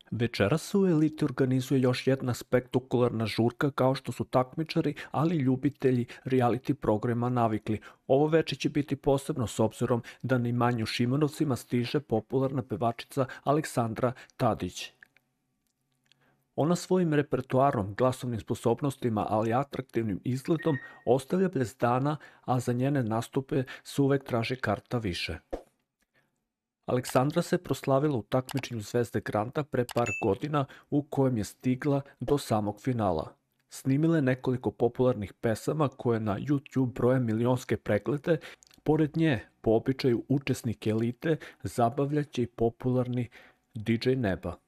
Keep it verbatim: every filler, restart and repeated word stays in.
Večeras se u Eliti organizuje još jedna spektakularna žurka kao što su takmičari, ali i ljubitelji reality programa navikli. Ovo veče će biti posebno s obzirom da na imanju Šimanovcima stiže popularna pevačica Aleksandra Tadić. Ona svojim repertoarom, glasovnim sposobnostima, ali i atraktivnim izgledom ostavlja bez dana, a za njene nastupe se uvek traži karta više. Aleksandra se proslavila u takmičenju Zvezde Granda pre par godina u kojem je stigla do samog finala. Snimila je nekoliko popularnih pesama koje na YouTube broje milionske preglede. Pored nje, po običaju učesnike Elite, zabavljaće i popularni D J Neba.